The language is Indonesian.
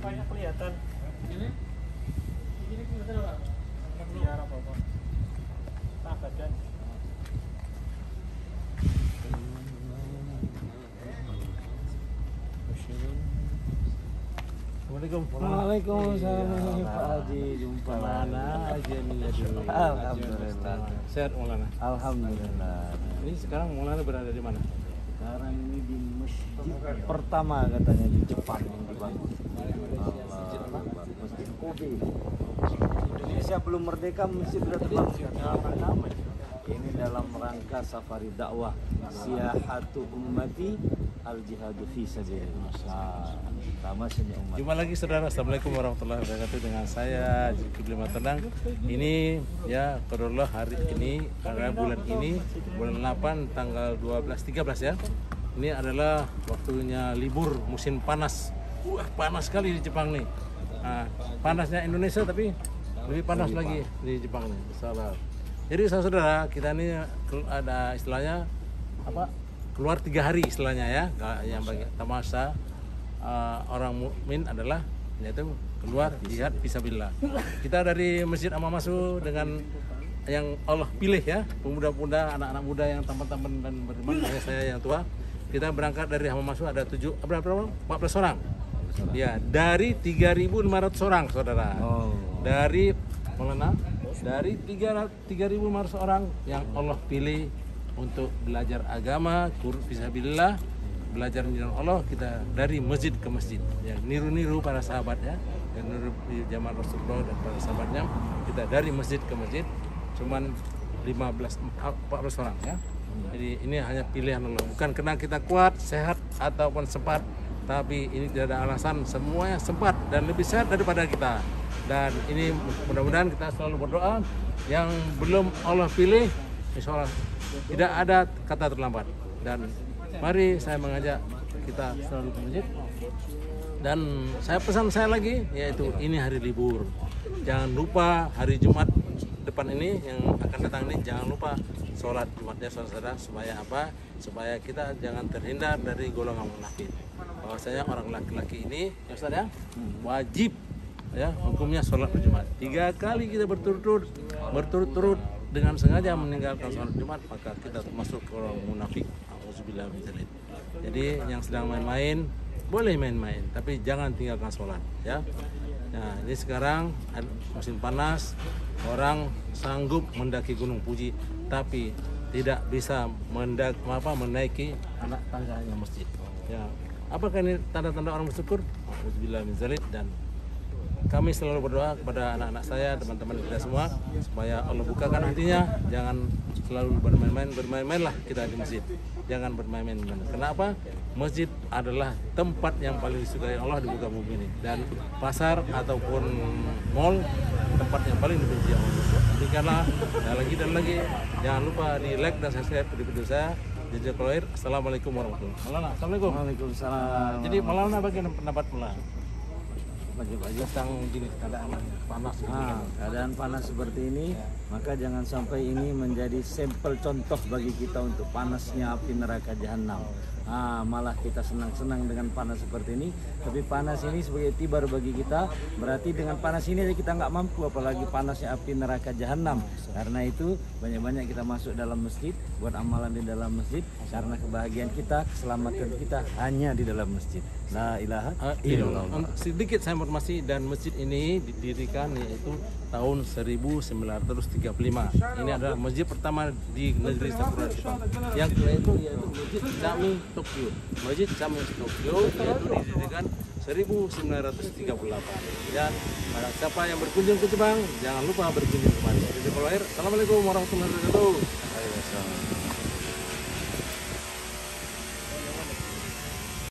Banyak kelihatan. Ini kelihatan apa? Biar apa? Tak badan. Assalamualaikum. Waalaikumsalam Pak Haji, jumpa Mana aja nih aduh. Alhamdulillah. Sehat Maulana. Alhamdulillah. Ini sekarang Maulana berada di mana? Sekarang ini di masjid pertama katanya di Jepang yang dibangun. Allah, Masjid Kobe. Indonesia belum merdeka, masjid sudah terbangun. Ini dalam rangka safari dakwah siyahatu ummati al-jihadu fi sabilillah. Tamasnya umat. Jumpa lagi saudara, assalamualaikum warahmatullahi wabarakatuh dengan saya Zulkifli Matendang. Ini ya qadarullah hari ini karena bulan ini bulan 8 tanggal 12 13 ya. Ini adalah waktunya libur musim panas. Wah, panas sekali di Jepang nih. Nah, panasnya Indonesia tapi lebih panas lagi di Jepang nih. Salah. Jadi saudara, kita ini ada istilahnya apa? Keluar 3 hari istilahnya ya. Yang bagi tamasa orang mukmin adalah yaitu keluar jihad fisabilillah. Kita dari Masjid Amamasu dengan yang Allah pilih ya, pemuda-pemuda, anak-anak muda yang tampan-tampan dan beriman, saya yang tua. Kita berangkat dari Amamasu ada 14 orang. Ya, dari 3.500 orang, saudara. Dari Maulana, dari 3.500 orang yang Allah pilih untuk belajar agama, fisabilillah, belajar menjalankan Allah, kita dari masjid ke masjid ya, niru-niru para sahabat ya, dan niru di zaman Rasulullah dan para sahabatnya, kita dari masjid ke masjid cuman 14 orang ya. Jadi ini hanya pilihan Allah, bukan karena kita kuat, sehat ataupun sempat, tapi ini tidak ada alasan, semuanya sempat dan lebih sehat daripada kita. Dan ini mudah-mudahan kita selalu berdoa, yang belum Allah pilih insya Allah tidak ada kata terlambat. Dan mari saya mengajak kita selalu ke masjid. Dan saya pesan saya lagi, yaitu ini hari libur. Jangan lupa hari Jumat depan ini yang akan datang ini, jangan lupa sholat Jumatnya saudara, supaya apa? Supaya kita jangan terhindar dari golongan munafik. Bahwasanya orang laki-laki ini, ya Ustaz ya, wajib ya hukumnya sholat berjumat. 3 kali kita berturut-turut dengan sengaja meninggalkan sholat Jumat, maka kita termasuk orang munafik. Jadi yang sedang main-main boleh main-main, tapi jangan tinggalkan sholat ya. Nah, ini sekarang musim panas, orang sanggup mendaki Gunung Fuji, tapi tidak bisa menaiki anak tangganya masjid. Ya, apakah ini tanda-tanda orang bersyukur? Alhamdulillah min zalik. Dan kami selalu berdoa kepada anak-anak saya, teman-teman kita semua, supaya Allah bukakan hatinya, jangan selalu bermain-mainlah kita di masjid. Jangan bermain-main. Kenapa? Masjid adalah tempat yang paling disukai Allah di muka bumi ini. Dan pasar ataupun mall tempat yang paling dibenci Allah. Demikianlah, dan lagi jangan lupa di like dan subscribe di video saya. Jazakallahu. Assalamualaikum warahmatullahi wabarakatuh. Assalamualaikum. Waalaikumsalam. Jadi Maulana bagaimana pendapat Maulana tentang gini keadaan panas gitu. Keadaan panas seperti ini, maka jangan sampai ini menjadi sampel contoh bagi kita untuk panasnya api neraka jahanam. Malah kita senang-senang dengan panas seperti ini, tapi panas ini sebagai tibar bagi kita. Berarti dengan panas ini kita nggak mampu, apalagi panasnya api neraka jahanam. Karena itu banyak-banyak kita masuk dalam masjid, buat amalan di dalam masjid, karena kebahagiaan kita, keselamatan kita hanya di dalam masjid. La ilaha illallah. Sedikit saya informasi, dan masjid ini didirikan yaitu tahun 1935. Ini adalah masjid pertama di negeri Sakura Jepang. Yang kedua itu yaitu Masjid Chami Tokyo. Masjid Chami Tokyo yaitu didirikan 1938. Dan siapa yang berkunjung ke Jepang, jangan lupa berkunjung kemari. Assalamualaikum warahmatullahi wabarakatuh.